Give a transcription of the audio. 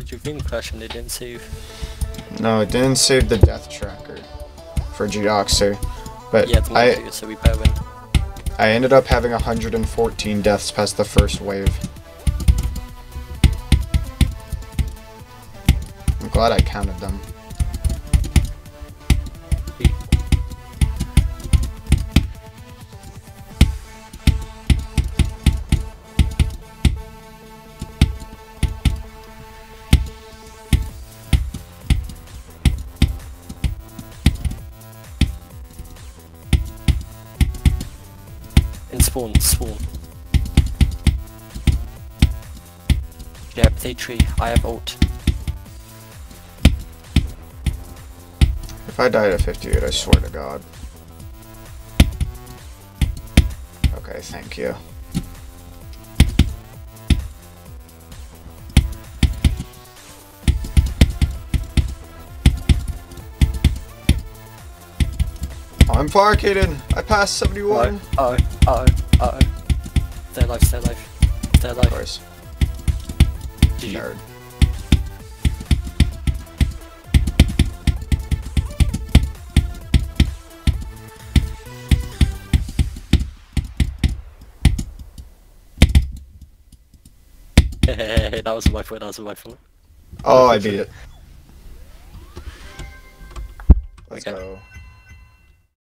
Did your game crash and it didn't save? No, it didn't save the death tracker for Geoxer, but Yeah, it's not good, so we better win. I ended up having 114 deaths past the first wave. I'm glad I counted them. And spawn. Yeah, play tree. I have ult. If I died at 58, I swear to God. Okay, thank you. Oh, I'm farcated! I passed 71! Uh-oh. Stay alive. Stay alive. Of course. GG. Nerd. Hey, that was my fault. Oh, I beat it. Let's Okay. go.